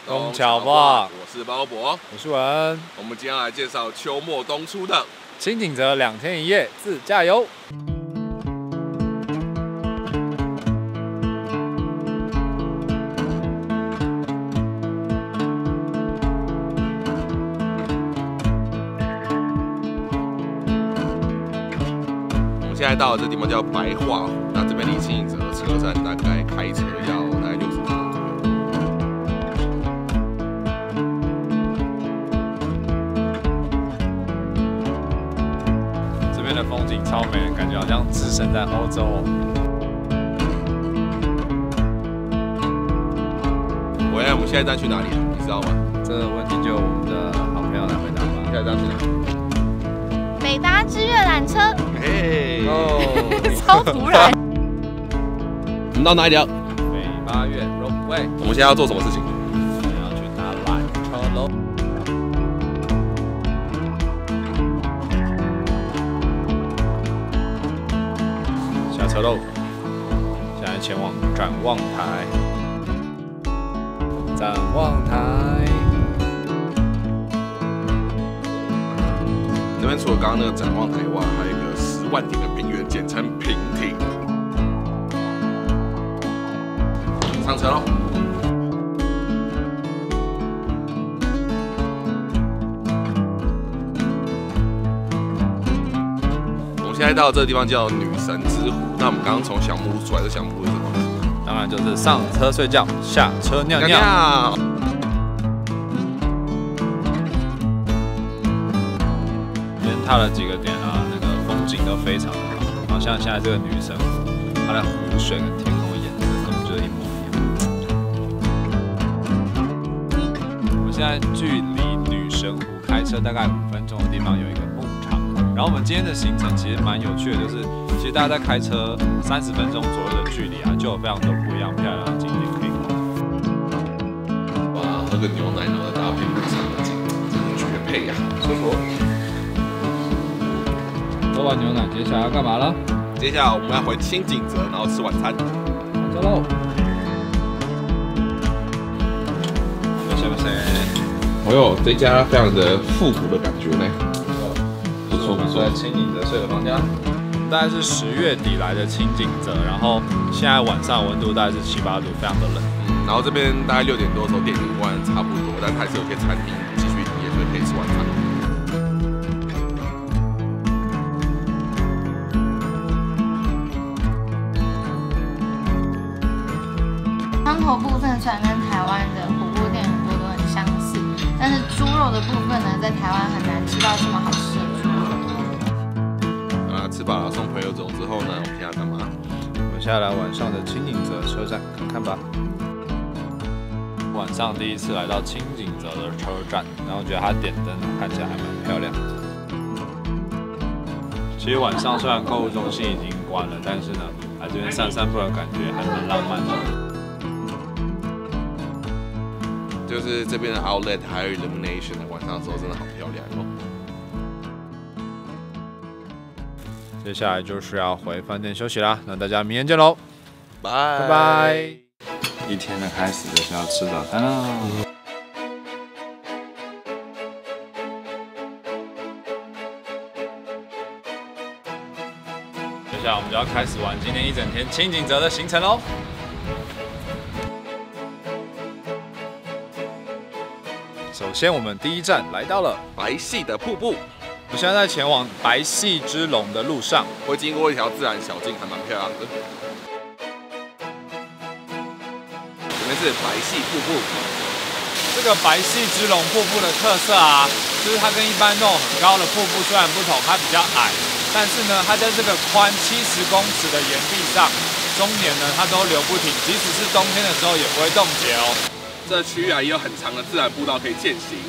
东桥话， 我是包伯， 我是文。 我们今天要来介绍秋末冬初的清景泽2天1夜自驾游。 我们现在到的这地方叫白桦湖，那这边离清景泽车站大概开车要大概60分钟左右。 这边的风景超美，感觉好像置身在欧洲哦。 喂，我们现在在去哪里？你知道吗？ 这个问题就我们的好朋友来回答吧。 现在在去哪？ 北搭之阅览车， 嘿， 超突然。 我们到哪里了？ 北八院 Roadway， 我们现在要做什么事情？ 我们要去搭缆车喽。下车喽！现在前往展望台。展望台。 这边除了刚刚那个展望台外，还有一个10万顶的平原，简称平顶。上车喽！我们现在到这个地方叫女神之湖。那我们刚刚从小木屋出来，这小木屋是什么？ 当然就是上车睡觉，下车尿尿。今天踏了几个点啊，那个风景都非常的好，好像现在这个女神湖，它的湖水跟天空的颜色根本就是一模一样。我们现在距离女神湖开车大概5分钟的地方有一个牧场，然后我们今天的行程其实蛮有趣的，就是其实大家在开车30分钟左右的距离啊，就有非常多不一样漂亮的景点可以逛。 哇，喝个牛奶然后搭配牧场的景，真的绝配呀，舒服。 喝完牛奶，接下来要干嘛了？ 接下来我们要回清景泽，然后吃晚餐。 走喽！是不是？ 哦呦，这家非常的复古的感觉呢。不错不错。 在清景泽睡的房间。大概是10月底来的清景泽，然后现在晚上温度大概是7、8度，非常的冷。 然后这边大概6点多的时候电影关差不多，但还是有些餐厅继续营业，所以可以吃晚餐。 汤头部分虽然跟台湾的火锅店很多都很相似，但是猪肉的部分呢，在台湾很难吃到这么好吃的猪肉。 吃饱了送朋友走之后呢，我们现在要干嘛？ 我们下来晚上的清景泽车站看看吧。晚上第一次来到清景泽的车站，然后觉得它点灯看起来还蛮漂亮的。其实晚上虽然购物中心已经关了，但是呢，来这边散散步的感觉还蛮浪漫的。 就是这边的 outlet 还有 illumination 晚上的时候真的好漂亮哦。 接下来就是要回饭店休息啦，那大家明天见喽， 拜拜拜。一天的开始就是要吃早餐啦。接下来我们就要开始玩今天一整天清景泽的行程喽。首先，我们第一站来到了白溪的瀑布。 我现在在前往白溪之龙的路上， 会经过一条自然小径，还蛮漂亮的。这边是白溪瀑布。 这个白溪之龙瀑布的特色啊，就是它跟一般那种很高的瀑布虽然不同，它比较矮，但是呢，它在这个宽70公尺的岩壁上，终年呢它都流不停，即使是冬天的时候也不会冻结哦。 这区域啊也有很长的自然步道可以健行。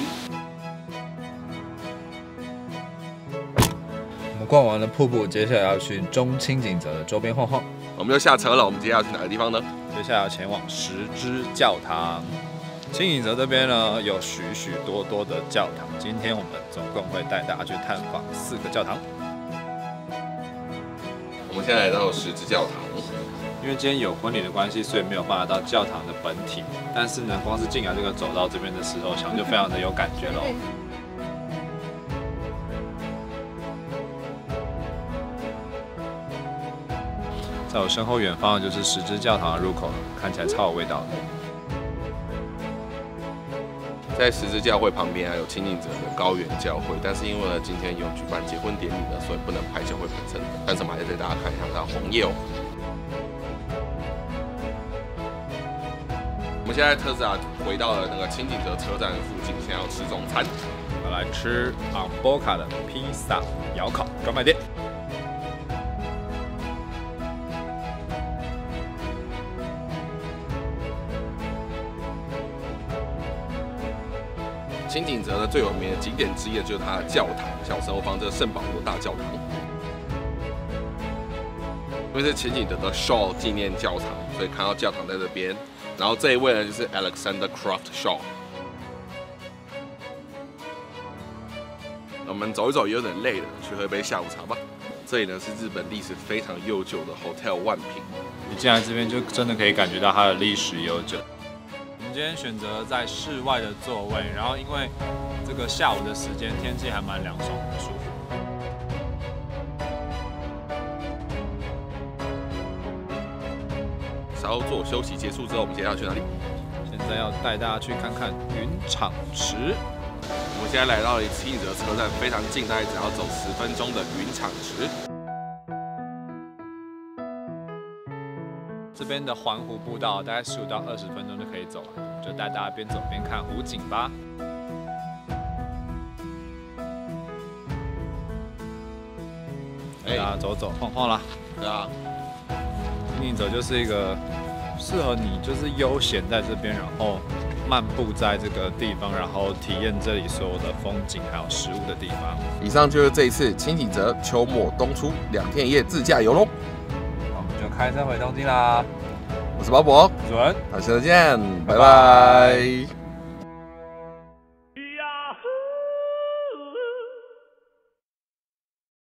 我们逛完了瀑布，接下来要去中清景泽的周边晃晃。 我们就下车了，我们接下来要去哪个地方呢？ 接下来要前往石之教堂。清景泽这边呢有许许多多的教堂，今天我们总共会带大家去探访4个教堂。 我们现在来到石之教堂， 因为今天有婚礼的关系，所以没有办法到教堂的本体。但是呢，光是进来这个走道这边的石头墙就非常的有感觉喽。在我身后远方的就是石之教堂的入口了，看起来超有味道的。 在石之教会旁边还有清景泽的高原教会，但是因为呢今天有举办结婚典礼呢，所以不能拍教会本身。但是我们还是给大家看一下它的红叶哦。我们现在特斯拉回到了那个清景泽车站附近，现在要吃中餐。 我来吃 Amboca 的披萨窑烤专卖店。 清景泽的最有名的景点之一就是它的教堂，小时候放这圣保罗大教堂，因为是清景泽的 Shaw 纪念教堂，所以看到教堂在这边。然后这一位呢就是 Alexander Croft Shaw。我们走一走也有点累了，去喝一杯下午茶吧。这里呢是日本历史非常悠久的 Hotel 万平， 你进来这边就真的可以感觉到它的历史悠久。我们今天选择在室外的座位，然后因为这个下午的时间天气还蛮凉爽，很舒服。 稍作休息结束之后，我们接下来要去哪里？ 现在要带大家去看看云场池。 我们现在来到了清景泽车站非常近，大概只要走10分钟的云场池。 这边的环湖步道大概15到20分钟就可以走了，就带大家边走边看湖景吧。大家走走晃晃啦。 对啊， 清景泽就是一个适合你就是悠闲在这边，然后漫步在这个地方，然后体验这里所有的风景还有食物的地方。 以上就是这一次清景泽秋末冬初2天1夜自驾游喽。 我们就开车回东京啦。 我是鲍勃， 主人， 下次再见，拜拜。